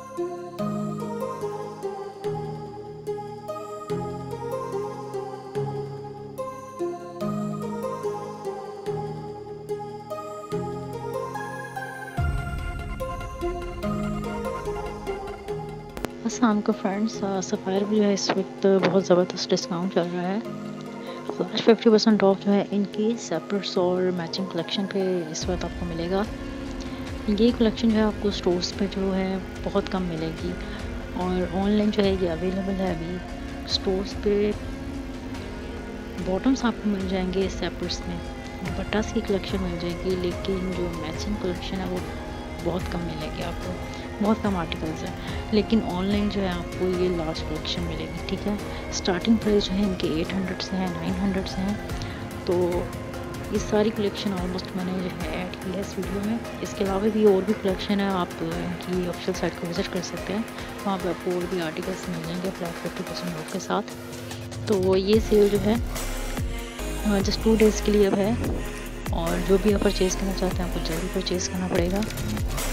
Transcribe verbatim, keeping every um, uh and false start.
अस्सलाम को friends, sapphire भी जो है इस वक्त बहुत ज़बरदस्त डिस्काउंट चल रहा है। फ्लैश फिफ्टी परसेंट ऑफ जो है इनकी सेपरेट्स और मैचिंग कलेक्शन पे इस वक्त आपको मिलेगा। ये कलेक्शन जो है आपको स्टोर्स पे जो है बहुत कम मिलेगी और ऑनलाइन जो है ये अवेलेबल है अभी स्टोर्स पे। बॉटम्स आपको मिल जाएंगे सेपरेट्स में, दुपट्टास की कलेक्शन मिल जाएगी, लेकिन जो मैचिंग कलेक्शन है वो बहुत कम मिलेगी आपको, बहुत कम आर्टिकल्स है। लेकिन ऑनलाइन जो है आपको ये लार्ज कलेक्शन मिलेगी, ठीक है। स्टार्टिंग प्राइस जो है इनके एट हंड्रेड से हैं, नाइन हंड्रेड से हैं। तो ये सारी कलेक्शन ऑलमोस्ट मैंने जो है ऐड की है इस वीडियो में। इसके अलावा भी और भी कलेक्शन है, आप इनकी ऑफिशियल साइट को विज़िट कर सकते हैं, वहाँ पर आपको और भी आर्टिकल्स मिल जाएंगे फ्लैट फिफ्टी परसेंट ऑफ के साथ। तो ये सेल जो है जस्ट टू डेज़ के लिए अब है, और जो भी आप परचेज़ करना चाहते हैं आपको जल्दी परचेज़ करना पड़ेगा।